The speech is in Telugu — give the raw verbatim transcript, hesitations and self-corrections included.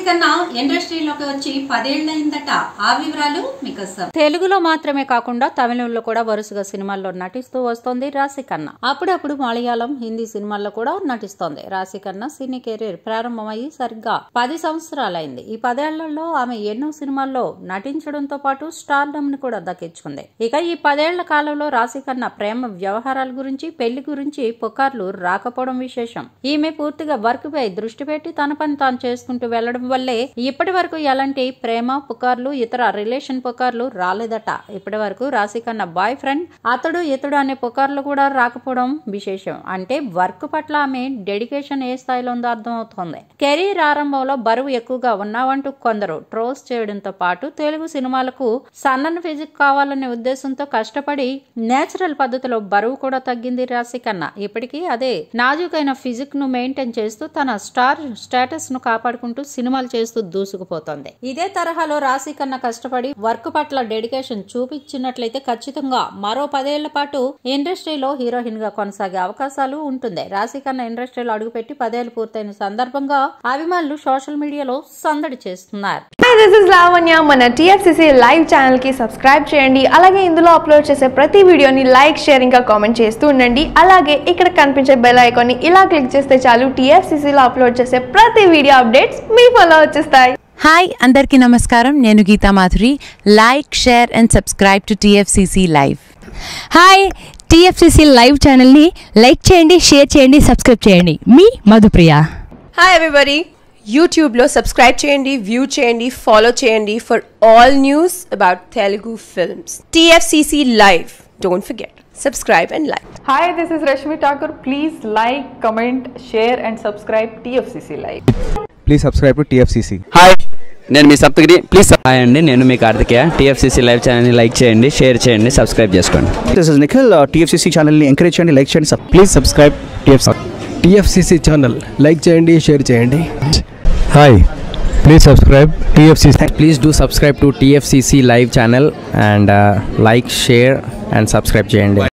ఖన్నా ఇండస్ట్రీలోకి వచ్చి పదేళ్లైందట. ఆ వివరాలు మీకోసం. తెలుగులో మాత్రమే కాకుండా తమిళంలో కూడా వరుసగా సినిమాల్లో నటిస్తూ వస్తోంది రాశి ఖన్నా. అప్పుడప్పుడు మలయాళం, హిందీ సినిమాల్లో కూడా నటిస్తోంది. రాశి ఖన్నా సినీ కెరీర్ ప్రారంభమయ్యి సరిగ్గా పది సంవత్సరాలైంది. ఈ పదేళ్లలో ఆమె ఎన్నో సినిమాల్లో నటించడంతో పాటు స్టార్డమ్ ని కూడా దక్కించుకుంది. ఇక ఈ పదేళ్ల కాలంలో రాశి ఖన్నా ప్రేమ వ్యవహారాల గురించి, పెళ్లి గురించి పుకార్లు రాకపోవడం విశేషం. ఈమె పూర్తిగా వర్క్ పై దృష్టి పెట్టి తన పని తాను చేసుకుంటూ వెళ్లడం వల్లే ఇప్పటి వరకు ఎలాంటి ప్రేమ పుకార్లు, ఇతర రిలేషన్ పుకార్లు రాలేదట. ఇప్పటి వరకు రాశి ఖన్నా బాయ్ ఫ్రెండ్, అతడు ఇతడు అనే పుకార్లు కూడా రాకపోవడం విశేషం. అంటే వర్క్ పట్ల ఆమె డెడికేషన్ ఏ స్థాయిలో ఉందో అర్థం అవుతోంది. కెరీర్ ఆరంభంలో బరువు ఎక్కువగా ఉన్నావంటూ కొందరు ట్రోల్స్ చేయడంతో పాటు తెలుగు సినిమాలకు సన్నని ఫిజిక్ కావాలనే ఉద్దేశంతో కష్టపడి నేచురల్ పద్ధతిలో బరువు కూడా తగ్గింది రాశి ఖన్నా. ఇప్పటికీ అదే నాజుకైన ఫిజిక్ ను మెయింటైన్ చేస్తూ తన స్టార్ స్టేటస్ ను కాపాడుకుంటూ సినిమాలు చేస్తూ దూసుకుపోతోంది. ఇదే తరహాలో రాశి ఖన్నా కష్టపడి వర్క్ పట్ల డెడికేషన్ చూపించినట్లయితే ఖచ్చితంగా మరో పదేళ్ల పాటు ఇండస్ట్రీలో హీరోయిన్ గా కొనసాగే అవకాశాలు ఉంటుంది. రాశి ఖన్నా ఇండస్ట్రీలో అడుగుపెట్టి పదేళ్లు పూర్తయిన సందర్భంగా అభిమానులు సోషల్ మీడియాలో సందడి చేస్తున్నారు. This is Lavanya. మన T F C C live channel కి సబ్స్క్రైబ్ చేయండి. అలాగే ఇందులో అప్లోడ్ చేసే ప్రతి వీడియోని లైక్, షేర్ ఇంకా కామెంట్ చేస్తూ ఉండండి. అలాగే ఇక్కడ కనిపించే బెల్ ఐకాన్ ని ఇలా క్లిక్ చేస్తే చాలు T F C C లో అప్లోడ్ చేసే ప్రతి వీడియో అప్డేట్స్ మీ ఫోన్లో వచ్చేస్తాయి. హాయ్ అందరికీ నమస్కారం. నేను Geetha Madhuri. Like, share and subscribe to T F C C live. Hi, T F C C live ఛానల్ని లైక్ చేయండి, షేర్ చేయండి, సబ్స్క్రైబ్ చేయండి. మీ మధుప్రియ. హాయ్ ఎవ్రీబడి, యూట్యూబ్లో సబ్స్క్రైబ్ చేయండి, వ్యూ చేయండి, ఫాలో చేయండి for all news about Telugu films. T F C C live. Don't forget, subscribe and like. Hi, this is Raashi Thakur. Please like, comment, share and subscribe T F C C Live. Please subscribe to T F C C. Hi, నేను మీ సప్తగిరి. ప్లీజ్ హాయ్ అండి, నేను మీ Karthikeya. T F C C live ఛానల్ని లైక్ చేయండి, షేర్ చేయండి, సబ్స్క్రైబ్ చేసుకోండి. This is Nikhil. uh, T F C C ఛానల్ని ఎంకరేజ్ చేయండి, లైక్ చేయండి. Please subscribe T F C C. T F C C channel like చేయండి, షేర్ చేయండి. Hi, please subscribe T F C C. Please do subscribe to T F C C live channel and like, share and subscribe చేయండి.